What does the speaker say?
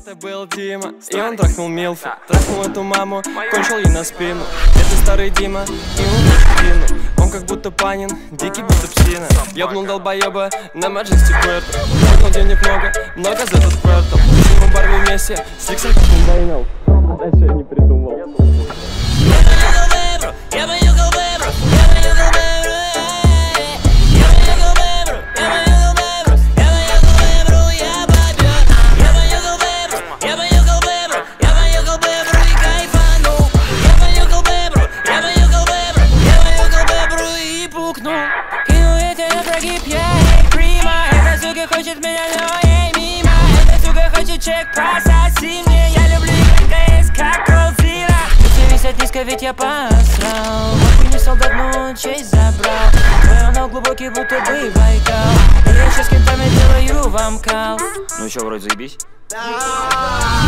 Это был Дима, и он трахнул Милфу. Трахнул эту маму, кончил ей на спину. Это старый Дима, и он очень длинный. Он как будто Панин, дикий будто псина. Ёбнул долбоеба на Majesty Puerto. Трахнул денег много за этот квартал. Мы бар вместе, с Иксом как он дайнал. Дальше я не придумал. Хочет меня, но ей мимо. Эта сука хочет чек, прососи мне. Я люблю КС, как Колдзира. Все висят низко, ведь я посрал. Нахуй не солдат, но он честь забрал. Твой анал глубокий, будто бы Байкал. И я сейчас с кентами делаю вам кал. Ну чё, вроде заебись?